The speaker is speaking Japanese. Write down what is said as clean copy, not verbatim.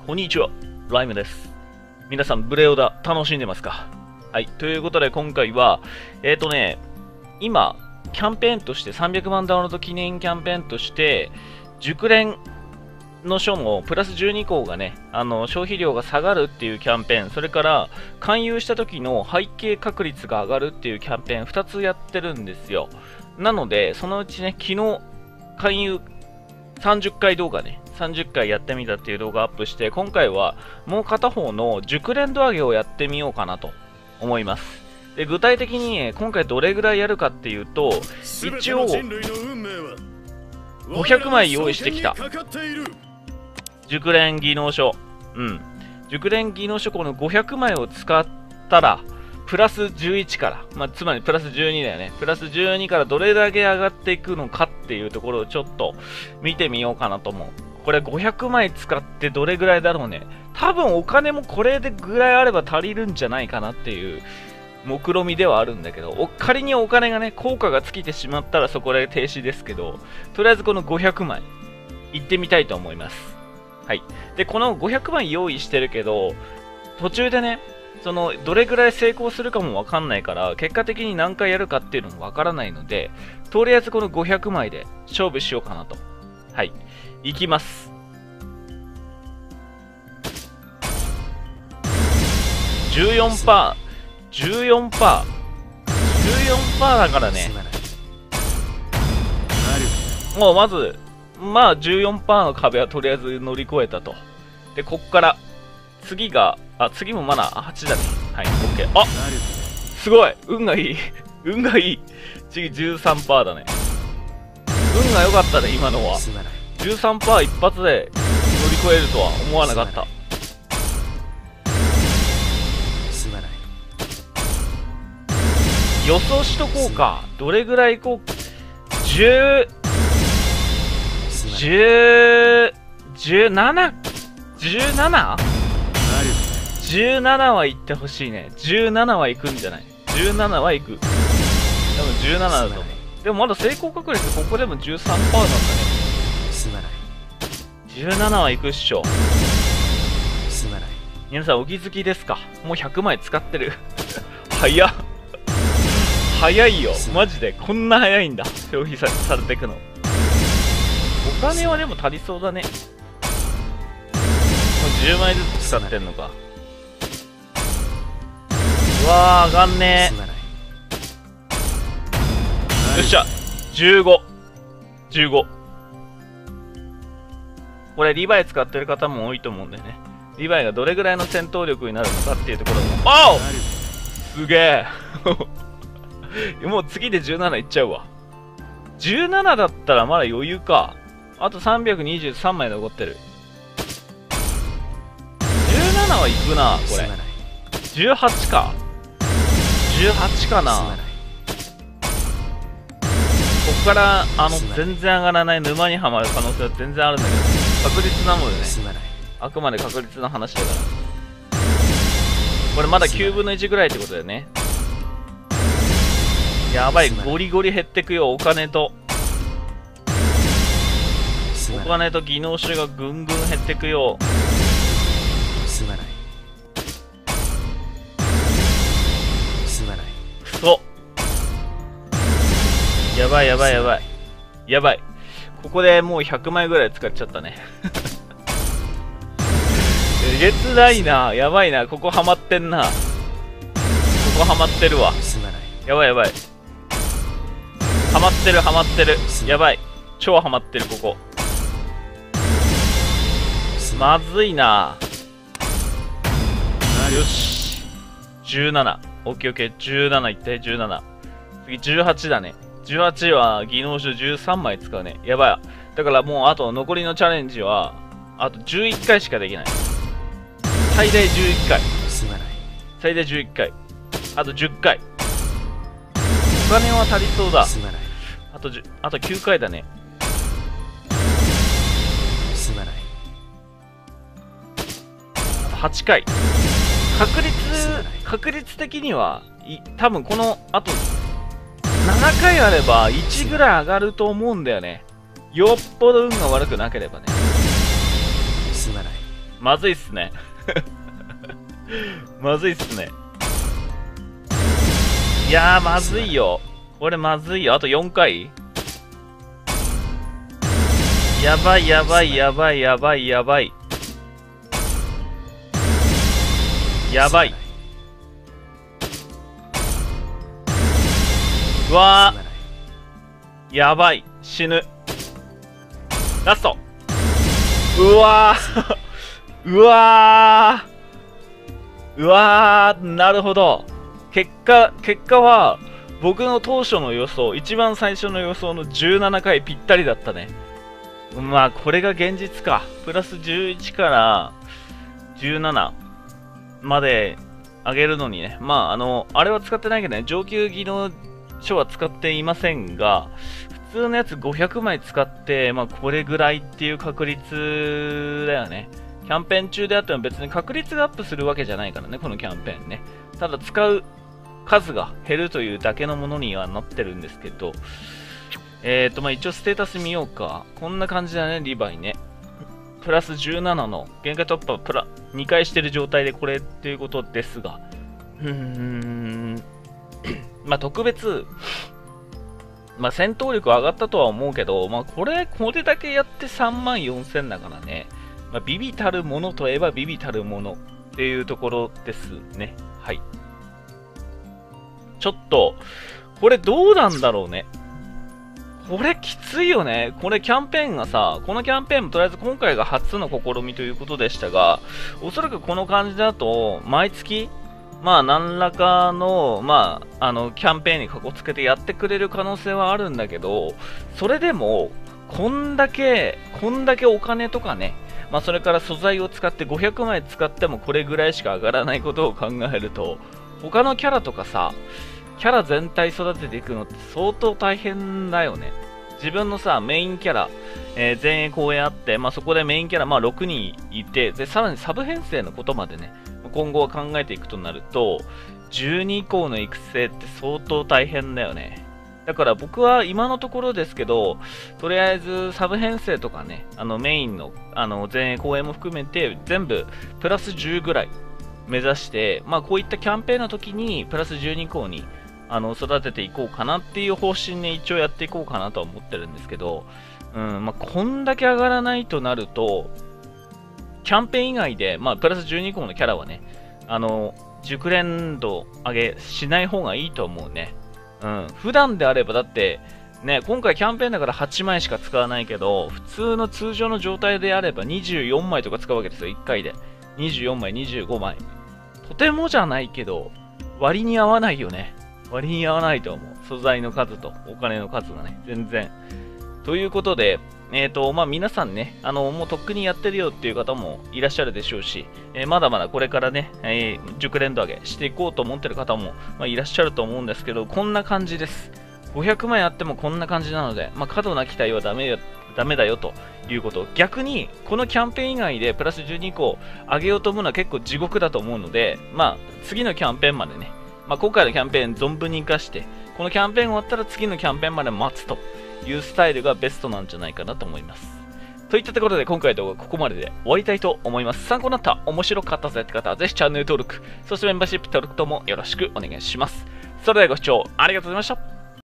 こんにちは、ライムです。皆さん、ブレオダ楽しんでますか？はい、ということで今回は、今、キャンペーンとして、300万ダウンロード記念キャンペーンとして、熟練の書のプラス12項がね、消費量が下がるっていうキャンペーン、それから勧誘した時の背景確率が上がるっていうキャンペーン、2つやってるんですよ。なので、そのうちね、昨日、勧誘30回動画ね、30回やってみたっていう動画アップして、今回はもう片方の熟練度上げをやってみようかなと思います。で、具体的に今回どれぐらいやるかっていうと、一応500枚用意してきた。熟練技能書。熟練技能書この500枚を使ったら、プラス11から、つまりプラス12だよね。プラス12からどれだけ上がっていくのかっていうところをちょっと見てみようかなと思う。これ500枚使ってどれぐらいだろうね。多分お金もこれでぐらいあれば足りるんじゃないかなっていう目論みではあるんだけど、仮にお金がね、効果が尽きてしまったらそこで停止ですけど、とりあえずこの500枚行ってみたいと思います。はい。で、この500枚用意してるけど、途中でね、どれぐらい成功するかもわかんないから、結果的に何回やるかっていうのもわからないので、とりあえずこの500枚で勝負しようかなと。はい。いきます。14%。14%。14% だからね。もうまず、14% の壁はとりあえず乗り越えたと。で、こっから、次が、次もまだ8だね。はい、OK。あ、すごい運がいい運がいい。次 13% だね。運が良かったね、今のは。13% 一発で乗り越えるとは思わなかった。予想しとこうか。どれぐらいこう、17？ 17 は行ってほしいね。17は行くんじゃない？ 17 は行く。多分17だと思う。でもまだ成功確率ここでも 13% なんだね。17は行くっしょ。皆さんお気づきですか？もう100枚使ってる。早っ。早いよ。マジで。こんな早いんだ。消費されていくの。お金はでも足りそうだね。もう10枚ずつ使ってんのか。うわー、上がんねー。よっしゃ。15。15。これリヴァイ使ってる方も多いと思うんだよね。リヴァイがどれぐらいの戦闘力になるのかっていうところも。おう！すげえ。もう次で17いっちゃうわ。17だったらまだ余裕か。あと323枚残ってる。17はいくな、これ。18か。18かな。こっから、全然上がらない沼にはまる可能性は全然あるんだけど、確率なのでね。あくまで確率の話だから。これまだ9分の1ぐらいってことだよね。やばい、ゴリゴリ減ってくよ、お金と。お金と技能種がぐんぐん減ってくよ。くそ。やばいやばいやばい。やばい。ここでもう100枚ぐらい使っちゃったね。えげつないな。やばいな。ここハマってんな。ここハマってるわ。やばいやばい。ハマってるハマってる。やばい。超ハマってるここ。まずいな。よし。17。オッケーオッケー。17いって、17。次18だね。18は技能種13枚使うね。やばい。だからもうあと残りのチャレンジは、あと11回しかできない。最大11回。最大11回。あと10回。お金は足りそうだ。あと9回だね。あと8回。確率的には、多分この、あと、7回あれば1ぐらい上がると思うんだよね。よっぽど運が悪くなければね。 まずいっすね。まずいっすね。いやー、まずいよ。これまずいよ。あと4回。やばいやばいやばいやばいやばい。やばい。うわー。やばい。死ぬ。ラスト。うわー。うわー。うわー。なるほど。結果は、僕の当初の予想、一番最初の予想の17回ぴったりだったね。まあ、これが現実か。プラス11から17まで上げるのにね。まあ、あれは使ってないけどね、上級技能書は使っていませんが、普通のやつ500枚使って、まあ、これぐらいっていう確率だよね。キャンペーン中であっても別に確率がアップするわけじゃないからね、このキャンペーンね。ただ使う数が減るというだけのものにはなってるんですけど、まあ、一応ステータス見ようか。こんな感じだね、リヴァイね。プラス17の限界突破2回してる状態でこれっていうことですが。まあ、特別、まあ、戦闘力上がったとは思うけど、まあ、これだけやって34,000だからね。まあ、ビビたるものといえばビビたるものっていうところですね。はい。ちょっと、これどうなんだろうね。これきついよね。これキャンペーンがさ、このキャンペーンもとりあえず今回が初の試みということでしたが、おそらくこの感じだと、毎月、まあ何らかの、まあ、キャンペーンにかこつけてやってくれる可能性はあるんだけど、それでも、こんだけお金とかね、まあそれから素材を使って500枚使ってもこれぐらいしか上がらないことを考えると、他のキャラとかさ、キャラ全体育てていくのって相当大変だよね。自分のさ、メインキャラ、前衛後衛あって、まあ、そこでメインキャラ、まあ、6人いて、で、さらにサブ編成のことまでね、今後は考えていくとなると、12以降の育成って相当大変だよね。だから僕は今のところですけど、とりあえずサブ編成とかね、メインの、前衛後衛も含めて、全部プラス10ぐらい目指して、まあ、こういったキャンペーンの時に、プラス12以降に、育てていこうかなっていう方針で一応やっていこうかなとは思ってるんですけど、まあ、こんだけ上がらないとなると、キャンペーン以外で、まあ、プラス12以降のキャラはね、熟練度上げしない方がいいと思うね。普段であればだって、ね、今回キャンペーンだから8枚しか使わないけど、普通の通常の状態であれば24枚とか使うわけですよ、1回で。24枚、25枚。とてもじゃないけど、割に合わないよね。割に合わないと思う。素材の数とお金の数がね、全然。ということで、まあ、皆さんね、もうとっくにやってるよっていう方もいらっしゃるでしょうし、まだまだこれからね、熟練度上げしていこうと思ってる方も、まあ、いらっしゃると思うんですけど、こんな感じです。500枚あってもこんな感じなので、まあ、過度な期待はダメだよということ。逆に、このキャンペーン以外でプラス12個上げようと思うのは結構地獄だと思うので、まあ、次のキャンペーンまでね、まあ、今回のキャンペーン存分に活かして、このキャンペーン終わったら次のキャンペーンまで待つというスタイルがベストなんじゃないかなと思います。といったところで今回の動画はここまでで終わりたいと思います。参考になった、面白かったぜって方はぜひチャンネル登録、そしてメンバーシップ登録ともよろしくお願いします。それではご視聴ありがとうございました。